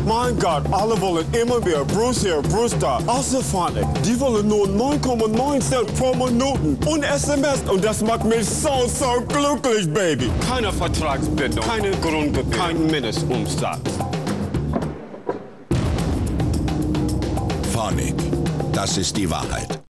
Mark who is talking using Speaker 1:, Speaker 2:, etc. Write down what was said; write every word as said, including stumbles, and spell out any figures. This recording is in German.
Speaker 1: Mein Gott, alle wollen immer mehr. Bruce hier, Bruce da. Außer Fonic. Die wollen nur neun Komma neun Cent pro Minuten und S M S. Und das macht mich so, so glücklich, Baby. Keine Vertragsbindung, keine Grundgebühr, kein Mindestumsatz.
Speaker 2: Fonic, das ist die Wahrheit.